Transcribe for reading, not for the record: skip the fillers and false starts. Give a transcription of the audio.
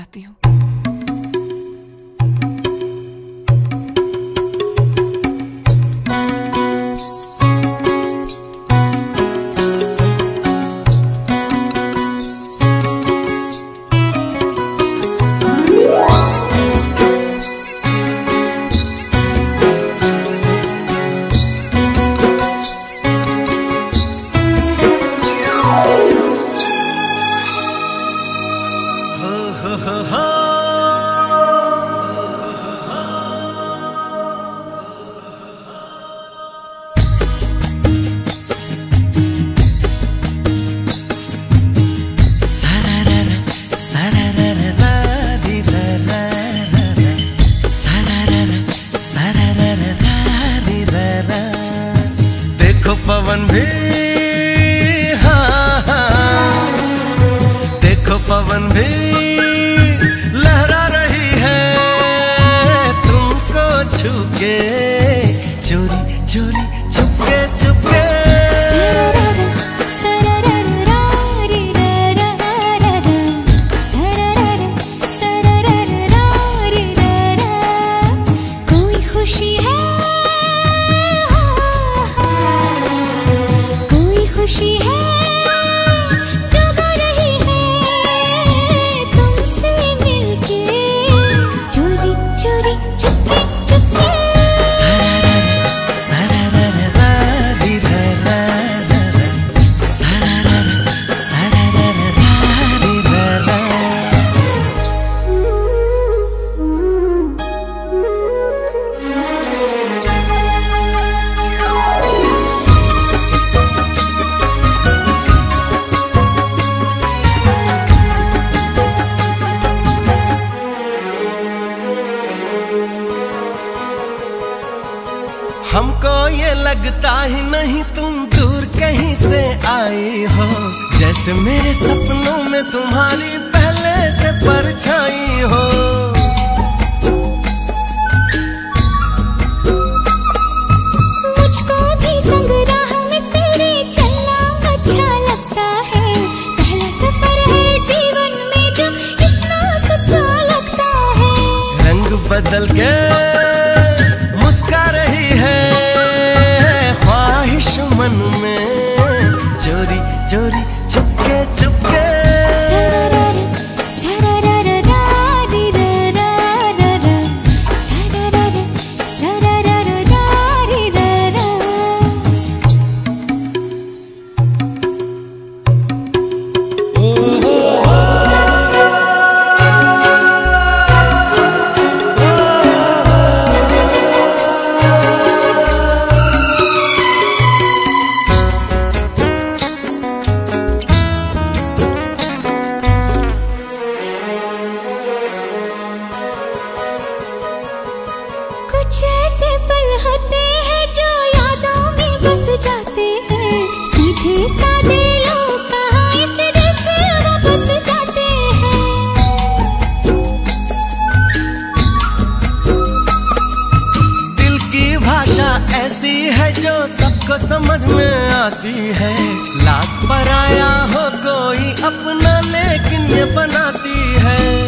चाहती हूँ। देखो पवन भी हाँ हाँ, देखो पवन भी लहरा रही है तुमको छू के, चोरी चोरी चुपके चुपके। कोई खुशी है, खुशी है जो गा रही है तुमसे मिलके, चोरी चोरी चुपके चुपके। हमको ये लगता ही नहीं तुम दूर कहीं से आई हो, जैसे मेरे सपनों में तुम्हारी पहले से परछाई हो। मुझको भी संग राह में तेरे चलना अच्छा लगता है, पहला सफर है जीवन में जो इतना सच्चा लगता है। रंग बदल के मुस्का रही है ख्वाहिश मन में, चोरी चोरी चुपके चुपके। कुछ ऐसे पल होते हैं जो यादों में बस जाते हैं, सीधे साधे लोग कहाँ इस दिल से वापस जाते हैं। दिल की भाषा ऐसी है जो सबको समझ में आती है, लाख पराया हो कोई अपना लेकिन ये बनाती है।